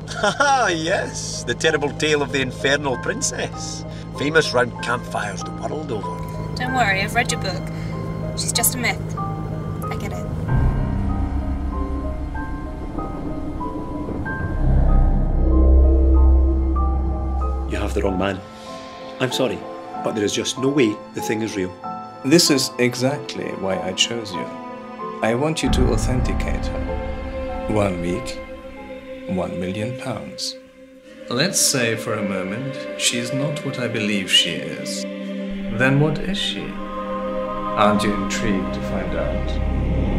Ah, yes, the terrible tale of the infernal princess. Famous round campfires the world over. Don't worry, I've read your book. She's just a myth. I get it. You have the wrong man. I'm sorry, but there is just no way the thing is real. This is exactly why I chose you. I want you to authenticate her. 1 week, £1 million. Let's say for a moment she's not what I believe she is. Then what is she? Aren't you intrigued to find out?